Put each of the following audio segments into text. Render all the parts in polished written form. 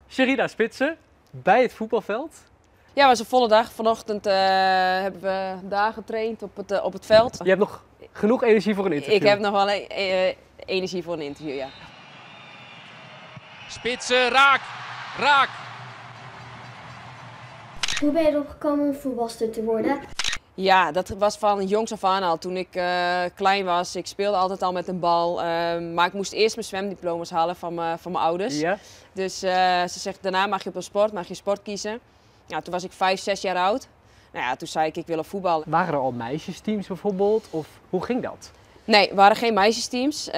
Sherida Spitsen, bij het voetbalveld. Ja, het was een volle dag. Vanochtend hebben we daar getraind op het veld. Je hebt nog genoeg energie voor een interview. Ik heb nog wel energie voor een interview, ja. Spitsen, raak, raak. Hoe ben je erop gekomen om voetbalster te worden? Ja, dat was van jongs af aan al. Toen ik klein was, ik speelde altijd al met een bal. Maar ik moest eerst mijn zwemdiploma's halen van mijn ouders. Ja. Dus ze zegt, daarna mag je mag je sport kiezen. Ja, toen was ik 5, 6 jaar oud. Nou ja, toen zei ik wil op voetballen. Waren er al meisjesteams bijvoorbeeld? Of hoe ging dat? Nee, er waren geen meisjesteams.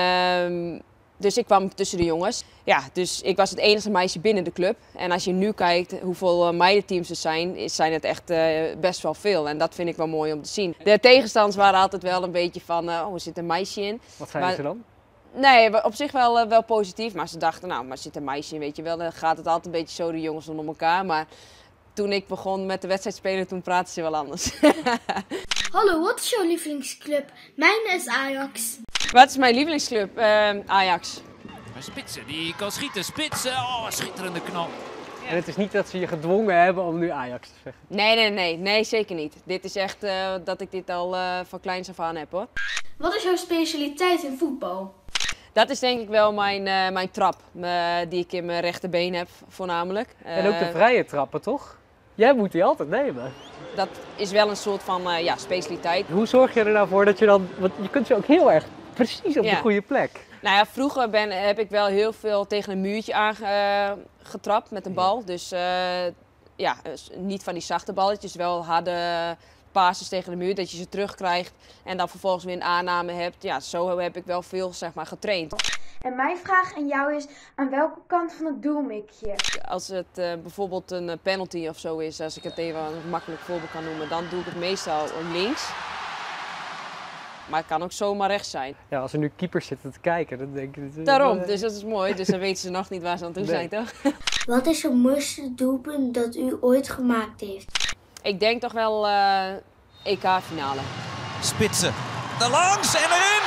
Dus ik kwam tussen de jongens. Ja, dus ik was het enige meisje binnen de club. En als je nu kijkt hoeveel meidenteams er zijn het echt best wel veel. En dat vind ik wel mooi om te zien. De tegenstanders waren altijd wel een beetje van, er zit een meisje in. Wat zeiden ze dan? Nee, op zich wel positief. Maar ze dachten, nou, maar er zit een meisje in, weet je wel. Dan gaat het altijd een beetje zo, de jongens onder elkaar. Maar toen ik begon met de wedstrijd spelen, toen praten ze wel anders. Hallo, wat is jouw lievelingsclub? Mijn is Ajax. Wat is mijn lievelingsclub? Ajax. Spitsen, die kan schieten. Spitsen, oh, schitterende knal. En het is niet dat ze je gedwongen hebben om nu Ajax te zeggen. Nee, zeker niet. Dit is echt dat ik dit al van kleins af aan heb, hoor. Wat is jouw specialiteit in voetbal? Dat is denk ik wel mijn trap, die ik in mijn rechterbeen heb voornamelijk. En ook de vrije trappen, toch? Jij moet die altijd nemen. Dat is wel een soort van specialiteit. Hoe zorg je er nou voor dat je dan... Want je kunt ze ook heel erg precies op de goede plek. Nou ja, vroeger heb ik wel heel veel tegen een muurtje aangetrapt met een bal. Dus niet van die zachte balletjes, wel harde passes tegen de muur, dat je ze terugkrijgt en dan vervolgens weer een aanname hebt. Ja, zo heb ik wel veel, zeg maar, getraind. En mijn vraag aan jou is, aan welke kant van het doel mik je? Als het bijvoorbeeld een penalty of zo is, als ik het even een makkelijk voorbeeld kan noemen, dan doe ik het meestal links. Maar het kan ook zomaar rechts zijn. Ja, als er nu keepers zitten te kijken, dan denk ik... Daarom, dus dat is mooi. Dus dan weten ze nog niet waar ze aan toe zijn, toch? Wat is het mooiste doelpunt dat u ooit gemaakt heeft? Ik denk toch wel EK-finale. Spitsen, er langs en erin.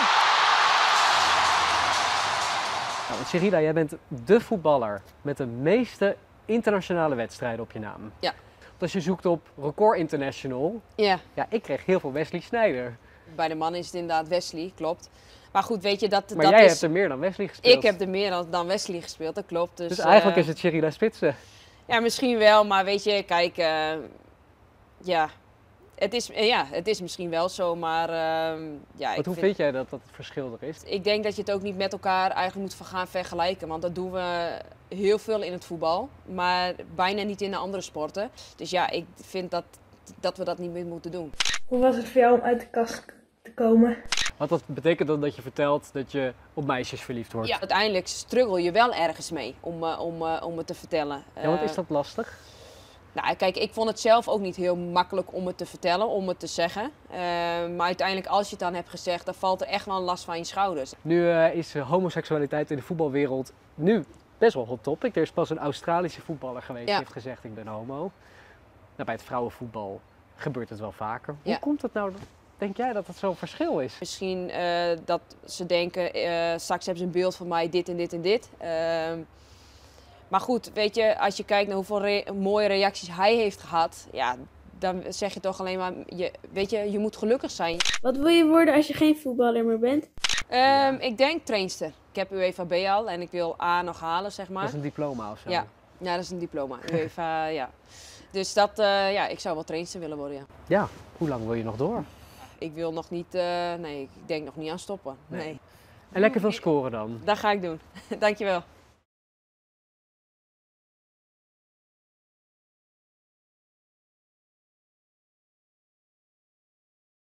Nou, want Sherida, jij bent de voetballer met de meeste internationale wedstrijden op je naam. Ja. Want als je zoekt op Record International, Ja. ja, ik kreeg heel veel Wesley Sneijder. Bij de mannen is het inderdaad Wesley, klopt. Maar goed, weet je, dat Maar jij is... hebt er meer dan Wesley gespeeld. Ik heb er meer dan Wesley gespeeld, dat klopt. Dus eigenlijk is het Sherida Spitsen. Ja, misschien wel, maar weet je, kijk, het is misschien wel zo, maar Hoe vind jij dat het verschil er is? Ik denk dat je het ook niet met elkaar eigenlijk moet gaan vergelijken, want dat doen we heel veel in het voetbal, maar bijna niet in de andere sporten. Dus ja, ik vind dat we dat niet meer moeten doen. Hoe was het voor jou om uit de kast te komen? Want dat betekent dan dat je vertelt dat je op meisjes verliefd wordt. Ja, uiteindelijk struggle je wel ergens mee om het te vertellen. Ja, want is dat lastig? Nou, kijk, ik vond het zelf ook niet heel makkelijk om het te vertellen, om het te zeggen. Maar uiteindelijk, als je het dan hebt gezegd, dan valt er echt wel een last van je schouders. Nu is homoseksualiteit in de voetbalwereld nu best wel hot topic. Er is pas een Australische voetballer geweest die heeft gezegd ik ben homo. Nou, bij het vrouwenvoetbal gebeurt het wel vaker. Hoe komt het nou? Denk jij dat het zo'n verschil is? Misschien dat ze denken, straks hebben ze een beeld van mij, dit en dit en dit. Maar goed, weet je, als je kijkt naar hoeveel mooie reacties hij heeft gehad, ja, dan zeg je toch alleen maar, je moet gelukkig zijn. Wat wil je worden als je geen voetballer meer bent? Ik denk trainster. Ik heb UEFA B al en ik wil A nog halen, zeg maar. Dat is een diploma of zo? Ja, dat is een diploma. UEFA, ja. Dus ik zou wel trainster willen worden, ja. Ja, hoe lang wil je nog door? Ik wil nog niet, ik denk nog niet aan stoppen. Nee. En lekker veel scoren dan? Dat ga ik doen. Dankjewel.